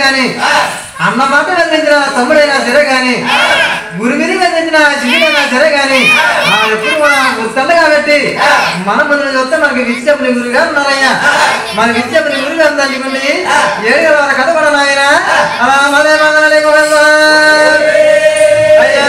గాని అన్న మాట వెళ్లించిన తమ్ముడైనా సరే గాని గురుమిని వెళ్లించిన శివుడైనా సరే గాని ఎప్పుడు గుర్తండ కాబట్టి మన ముందు చూస్తే మనకి విద్యపని గురుగా ఉన్నారయ్యా. మన విద్యపని గురుగా ఉందండి ఏడు వారి కథ కూడా నాయన అలా మదే మదలే అయ్యా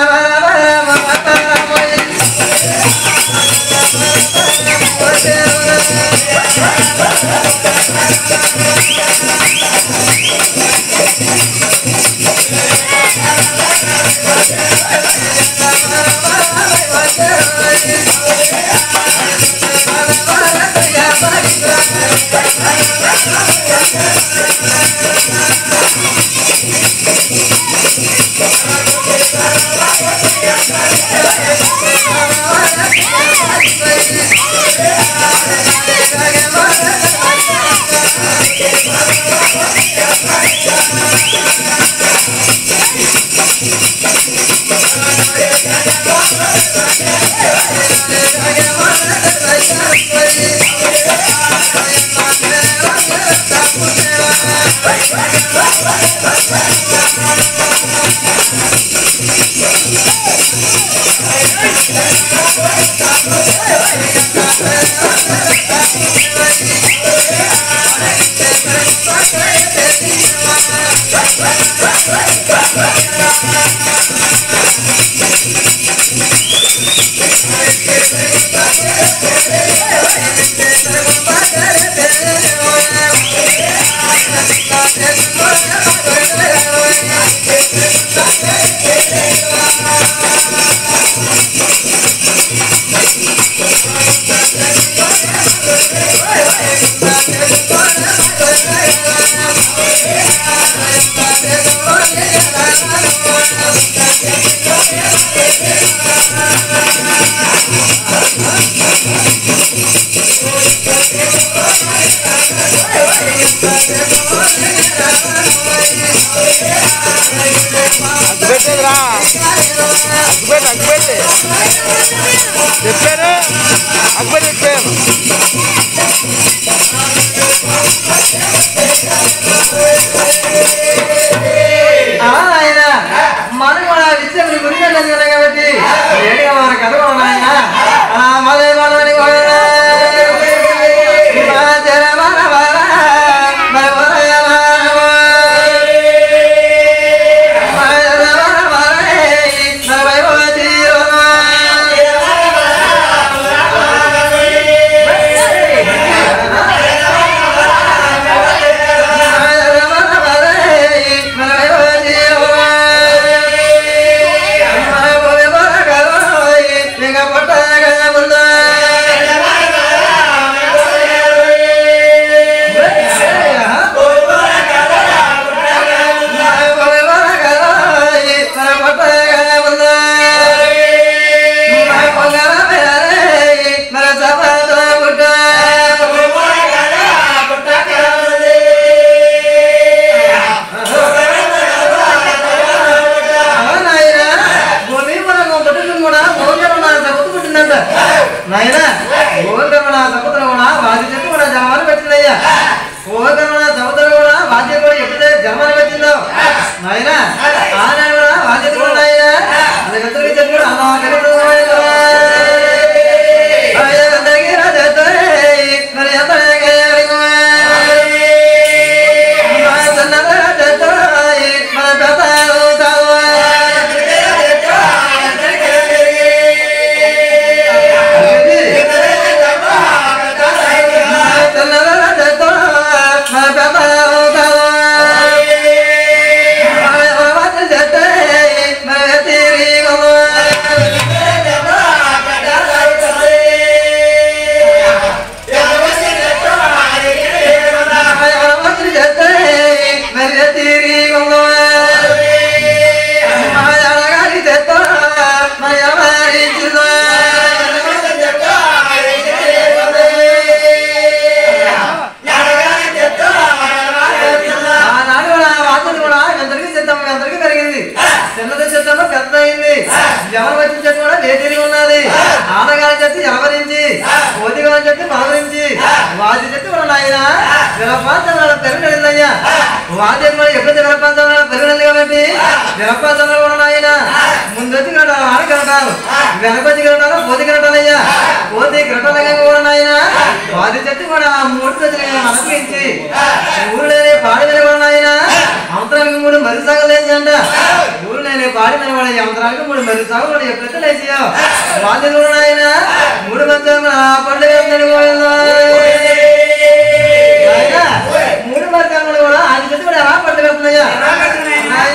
మనం కూడా విద్యపని గురుగా కాబట్టి ఏడుగా వారి కథ కూడా నాయన అలా మదే మదని నాయన ఓకరమణ సముద్రం కూడా వాది చెట్టు కూడా జన్మని పెట్టిందయ్యా. ఓకరమణ సముద్రం కూడా వాద్యం కూడా ఎప్పుడైతే జన్మని పెట్టిందో నాయన ఆనాడు కూడా వాద్యత కూడా నాయన అది వెంటనే చెట్టు కూడా అలా ఎవరు వచ్చిన చెట్టు కూడా వేదిరి ఉన్నది. ఆనగాలి చెట్టు ఎవరించి ఓదిగా చెట్టు పలవరించి వాది చెట్టు కూడా నాయన తెరగలిందయ్యా. పెడుతున్నాయా వాద్యం కూడా ఎప్పుడైతే జలపాతంలో పెరుగుతుంది కాబట్టి జలపాతంలో కూడా నాయన ముందొచ్చి కట్టాలి ఆడ కట్టాలి వెనకొచ్చి కట్టాలి పోతి కట్టాలయ్యా పోతి కట్టాలగా కూడా నాయన వాది చెట్టు కూడా 3 రోజులు అనుభవించి ఊళ్ళోనే పాడి మీద కూడా నాయన అవతరానికి 3 మరి సాగలేదు అంట ఊళ్ళోనే పాడి మీద కూడా అవతరానికి 3 మరి సాగు కూడా ఎప్పుడైతే లేచియో వాది కూడా నాయన 3 మధ్య పళ్ళు వేస్తుందని మూడు మార్గాలు కూడా అది చెట్టు కూడా ఎలా పట్టు వెళ్తున్నాయా ఆయన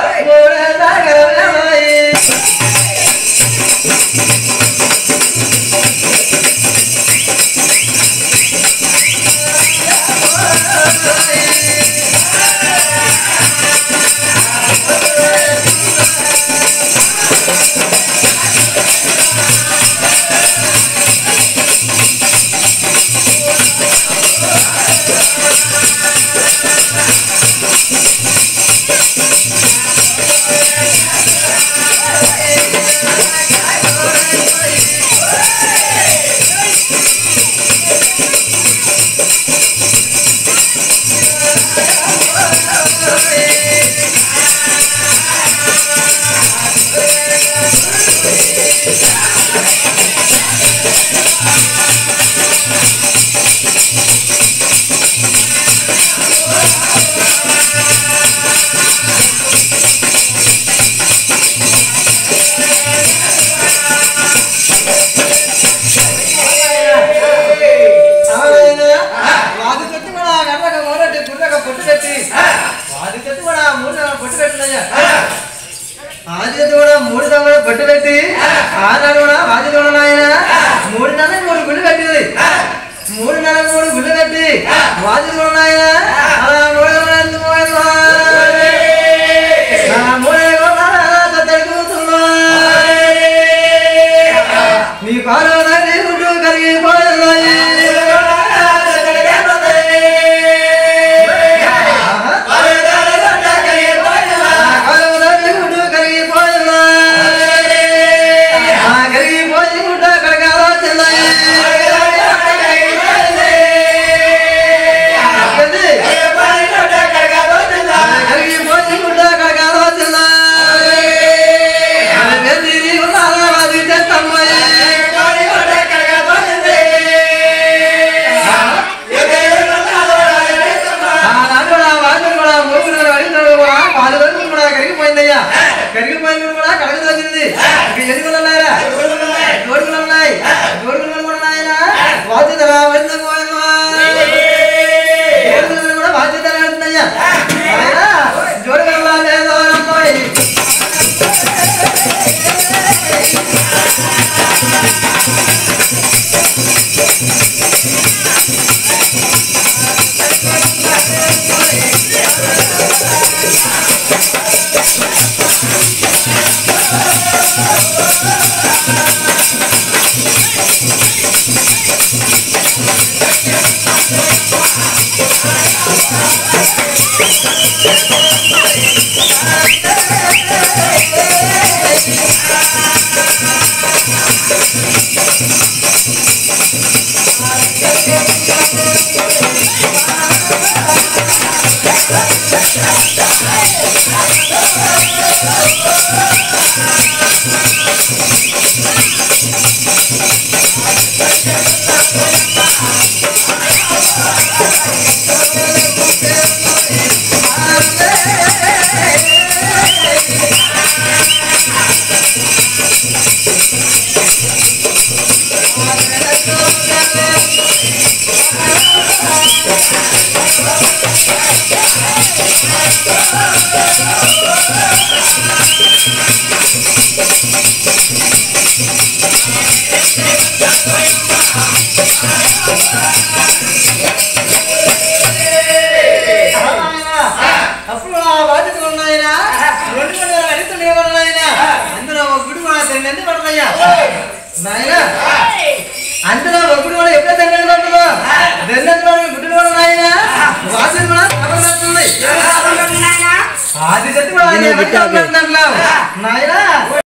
పట్టు పెట్టి ఆనాడు కూడా వాది కూడా నాయన 3 నెలలకు 3 గుళ్ళు కట్టింది 3 నెలలకు 3 గుళ్ళు కట్టి వాది కూడా నాయన అలా 3 నీ పాలు గుడ్డు కరిగిపోయి కరిగిపోయిన కూడా కడగ తగ్గింది ఎదుగులు ఉన్నాయా జోడుగులు ఉన్నాయి జోడుగులు కూడా నాయన బాధ్యత కూడా బాధ్యత వెళ్తున్నాయ్యా జోడుగులు లేదో అందులో ఒకటి కూడా ఎప్పుడైతే దండలు పడుతుందో దండలు గుడ్డలు కూడా నాయన వాసన కూడా ఆది చెట్టు కూడా నాయన